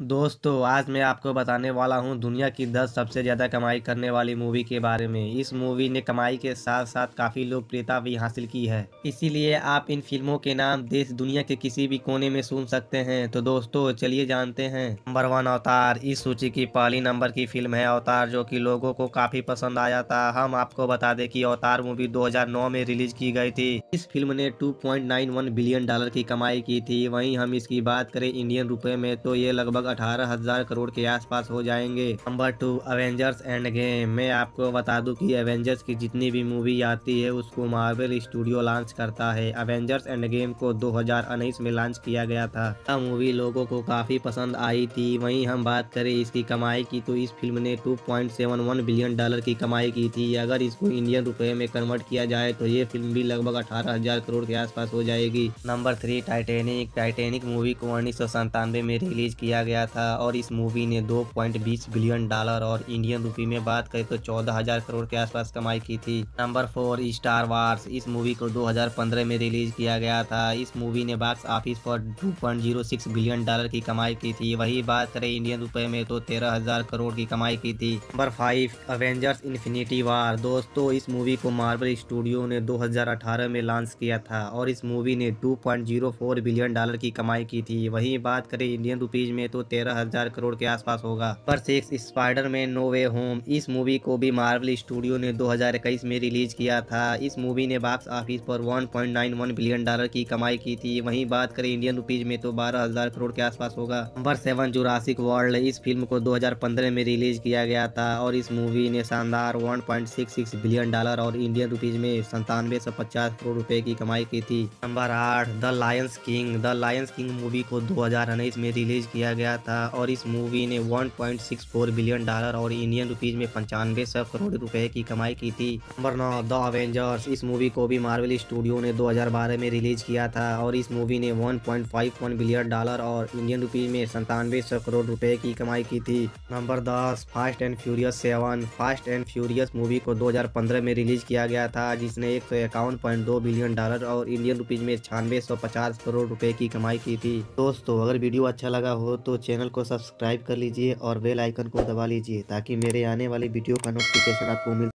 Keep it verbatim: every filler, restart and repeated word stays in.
दोस्तों आज मैं आपको बताने वाला हूँ दुनिया की दस सबसे ज़्यादा कमाई करने वाली मूवी के बारे में। इस मूवी ने कमाई के साथ साथ काफ़ी लोकप्रियता भी हासिल की है, इसीलिए आप इन फिल्मों के नाम देश दुनिया के किसी भी कोने में सुन सकते हैं। तो दोस्तों चलिए जानते हैं। नंबर वन अवतार। इस सूची की पहली नंबर की फिल्म है अवतार, जो कि लोगों को काफ़ी पसंद आया था। हम आपको बता दें कि अवतार मूवी दो हज़ार नौ में रिलीज की गई थी। इस फिल्म ने two point nine one billion dollar की कमाई की थी। वहीं हम इसकी बात करें इंडियन रुपए में तो ये लगभग अठारह हजार करोड़ के आसपास हो जाएंगे। Number two Avengers endgame. मैं आपको बता दूं कि अवेंजर्स की जितनी भी मूवी आती है उसको मार्वल स्टूडियो लॉन्च करता है। अवेंजर्स एंड गेम को दो हज़ार उन्नीस में लॉन्च किया गया था। यह मूवी लोगों को काफी पसंद आई थी। वहीं हम बात करें इसकी कमाई की तो इस फिल्म ने two point seven one billion dollar की कमाई की थी। अगर इसको इंडियन रुपए में कन्वर्ट किया जाए तो ये फिल्म भी लगभग अठारह हजार करोड़ के आसपास हो जाएगी। Number three Titanic. Titanic movie को उन्नीस सौ संतानवे में रिलीज किया गया था और इस मूवी ने दो पॉइंट बीस बिलियन डॉलर और इंडियन रुपये में बात करें तो चौदह हजार करोड़ के आसपास कमाई की थी। Number four Star Wars. इस मूवी को दो हज़ार पंद्रह में रिलीज किया गया था। इस मूवी ने बॉक्स ऑफिस पर दो point zero six billion dollar की कमाई की थी। वही बात करें इंडियन रुपए में तो तेरह हजार करोड़ की कमाई की थी। Number five Avengers Infinity War. दोस्तों इस मूवी को मार्वल स्टूडियो ने दो हज़ार अठारह में लॉन्च किया था और इस मूवी ने दो point zero four billion dollar की कमाई की थी। वहीं बात करें इंडियन रुपीज में तो तेरह हजार करोड़ के आसपास होगा। Number six Spiderman no way home. इस मूवी को भी मार्वल स्टूडियो ने दो हज़ार इक्कीस में रिलीज किया था। इस मूवी ने बॉक्स ऑफिस पर one point nine one billion dollar की कमाई की थी। वहीं बात करें इंडियन रुपीज में तो बारह हजार करोड़ के आसपास होगा। Number seven Jurassic World. इस फिल्म को दो हज़ार पंद्रह में रिलीज किया गया था और इस मूवी ने शानदार one point six six billion dollar और इंडियन रुपीज में संतानवे सौ पचास करोड़ रुपए की कमाई की थी। नंबर आठ the Lions King. The Lions King movie को दो हज़ार उन्नीस में रिलीज किया गया था और इस मूवी ने one point six four billion dollar और इंडियन रुपीज में पंचानवे सौ करोड़ रुपए की कमाई की थी। नंबर नौ द अवेंजर्स। इस मूवी को भी मार्वल स्टूडियो ने दो हज़ार बारह में रिलीज किया था और इस मूवी ने one point five one billion dollar और इंडियन रुपीज में संतानवे सौ करोड़ रुपए की कमाई की थी। नंबर दस Fast and Furious seven. Fast and Furious movie को दो हज़ार पंद्रह में रिलीज किया गया था जिसने एक सौ इक्यावन पॉइंट दो बिलियन डॉलर और इंडियन रुपीज में छियानवे सौ पचास करोड़ रुपए की कमाई की थी। दोस्तों अगर वीडियो अच्छा लगा हो तो चैनल को सब्सक्राइब कर लीजिए और बेल आइकन को दबा लीजिए ताकि मेरे आने वाली वीडियो का नोटिफिकेशन आपको मिल